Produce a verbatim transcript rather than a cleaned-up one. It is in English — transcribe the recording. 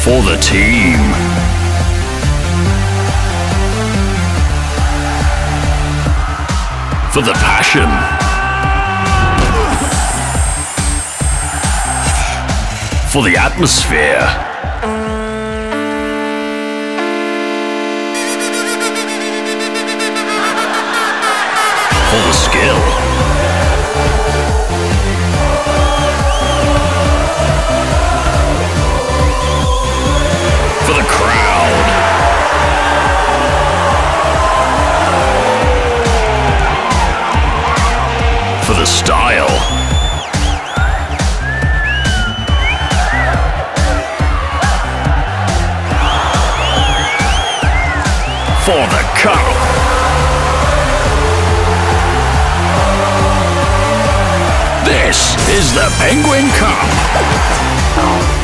For the team. For the passion. For the atmosphere. For the skill. For the crowd. For the style. For the cup. This is the Penguin Cup.